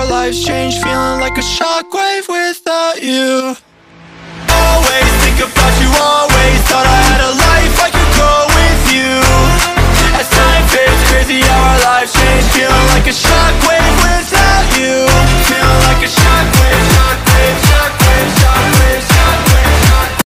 life's changed, feeling like a shockwave without you.